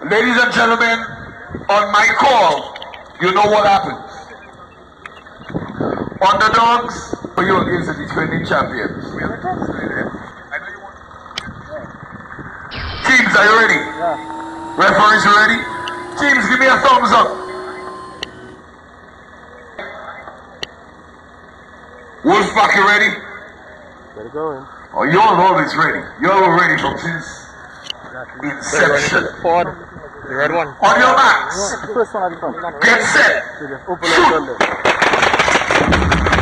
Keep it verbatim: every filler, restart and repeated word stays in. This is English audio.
Ladies and gentlemen, on my call, you know what happens. Underdogs for you against the defending champions. Teams, are you ready? Yeah. Referees, you ready? Teams, give me a thumbs up. Wolfpack, you ready? Ready going. Oh, you're always ready. You're ready from since inception. Forward. The red one. On your marks. The first one at the front. Get set. Open up.